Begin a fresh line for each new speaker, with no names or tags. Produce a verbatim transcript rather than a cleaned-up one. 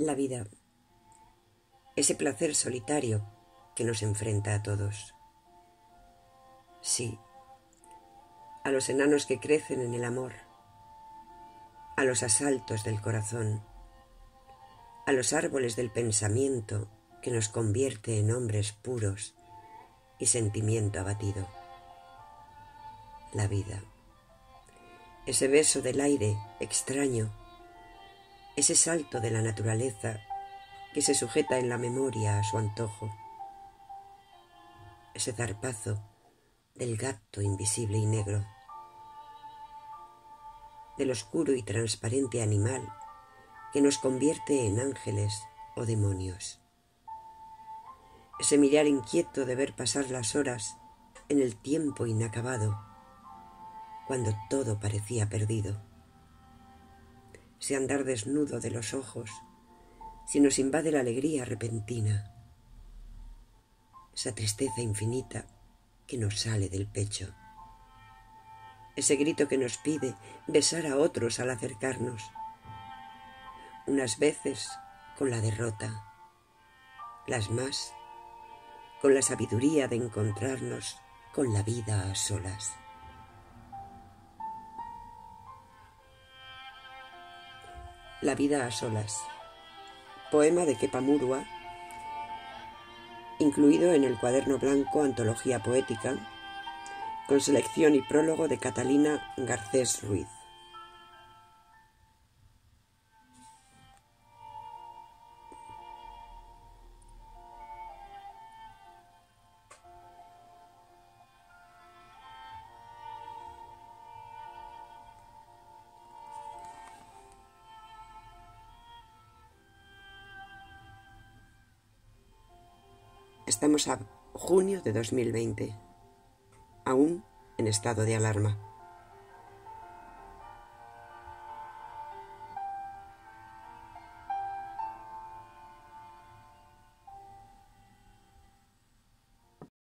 La vida, ese placer solitario que nos enfrenta a todos. Sí, a los enanos que crecen en el amor, a los asaltos del corazón, a los árboles del pensamiento que nos convierte en hombres puros y sentimiento abatido. La vida, ese beso del aire extraño, ese salto de la naturaleza que se sujeta en la memoria a su antojo, ese zarpazo del gato invisible y negro, del oscuro y transparente animal que nos convierte en ángeles o demonios, ese mirar inquieto de ver pasar las horas en el tiempo inacabado, cuando todo parecía perdido, ese andar desnudo de los ojos si nos invade la alegría repentina, esa tristeza infinita que nos sale del pecho, ese grito que nos pide besar a otros al acercarnos, unas veces con la derrota, las más con la sabiduría de encontrarnos con la vida a solas. La vida a solas, poema de Kepa Murua, incluido en el Cuaderno Blanco Antología Poética, con selección y prólogo de Catalina Garcés Ruiz. Estamos a junio de dos mil veinte, aún en estado de alarma.